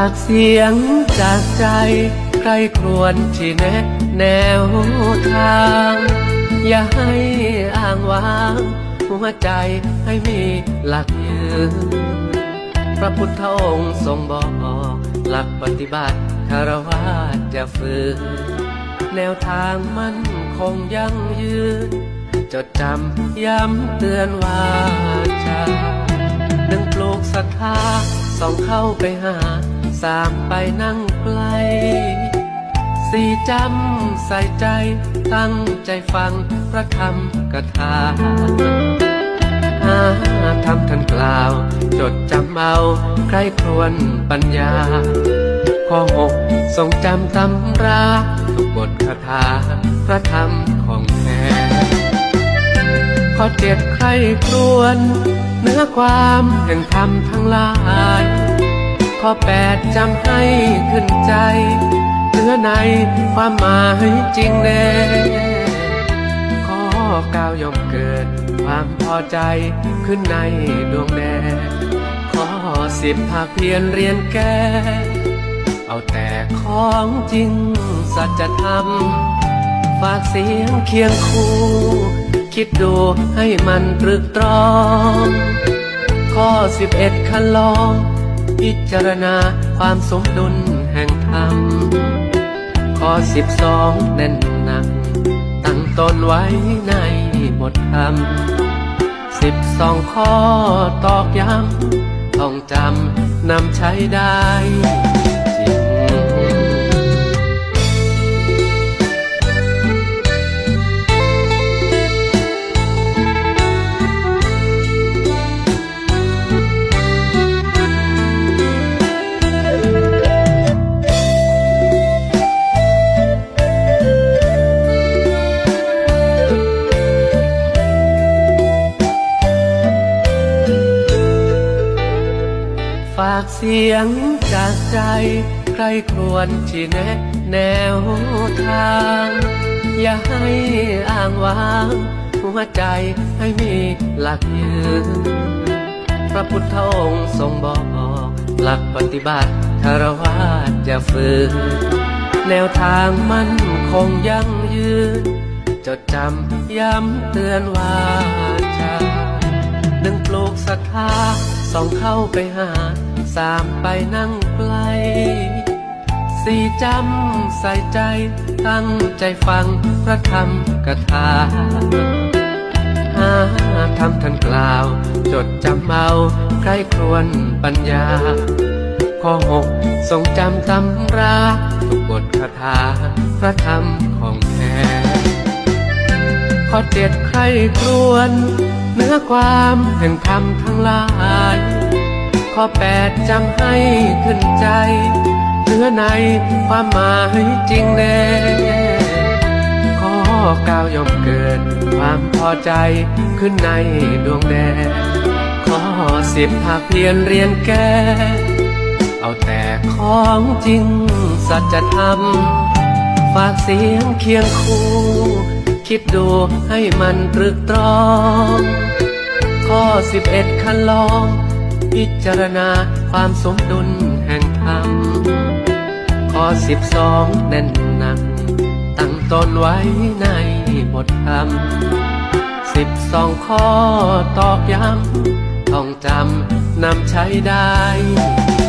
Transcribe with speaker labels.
Speaker 1: ากเสียงจากใจใครควรที่แนวทางอย่าให้อ้างว้างหัวใจให้มีหลักยืนพระพุทธองค์ทรงบอกหลักปฏิบัติคารวะจะฝืนแนวทางมันคงยั่งยืนจดจำย้ำเตือนว่าจะดึงปลูกศรัทธาส่องเข้าไปหาสามไปนั่งไกลสี่จำใส่ใจตั้งใจฟังพระธรรมกถาธรรมท่านกล่าวจดจำเอาใครควรปัญญาข้อหกทรงจำตำราทุกบทคาถาพระธรรมของแท้ข้อเจ็ดใครควรเนื้อความแห่งธรรมทั้งหลายข้อแปดจำให้ขึ้นใจเนื้อในความหมายจริงแน่ข้อเก้าย่อมเกิดความพอใจขึ้นในดวงแดงข้อสิบภาคเพียรเรียนแก้เอาแต่ของจริงสัจธรรมฝากเสียงเคียงคู่คิดดูให้มันตรึกตรองข้อ11คันลองพิจารณาความสมดุลแห่งธรรมข้อ12แน่นหนักตั้งตนไว้ในบทธรรม12ข้อตอกย้ำต้องจำนำใช้ได้จริงฝากเสียงจากใจใครควรที่แนวทางอย่าให้อ้างว้างหัวใจให้มีหลักยืนพระพุทธองค์ทรงบอกหลักปฏิบัติคารวะจะฝืนแนวทางมันคงยั่งยืนจดจำย้ำเตือนว่าจะดึงปลูกศรัทธาส่องเข้าไปหาสามไปนั่งไกลสี่จำใส่ใจตั้งใจฟังพระธรรมกถาธรรมท่านกล่าวจดจำเอาใครควรปัญญาข้อหกทรงจำตำราทุกบทคาถาพระธรรมของแท้ข้อเจ็ดใครควรเนื้อความแห่งธรรมทั้งหลายข้อแปดจำให้ขึ้นใจเนื้อในความหมายจริงแน่ข้อเก้าย่อมเกิดความพอใจขึ้นในดวงแดงข้อสิบภาคเพียรเรียนแก้เอาแต่ของจริงสัจธรรมฝากเสียงเคียงคู่คิดดูให้มันตรึกตรองข้อ11คันลองพิจารณาความสมดุลแห่งธรรมข้อ12แน่นหนักตั้งตนไว้ในบทธรรม12ข้อตอกย้ำต้องจำนำใช้ได้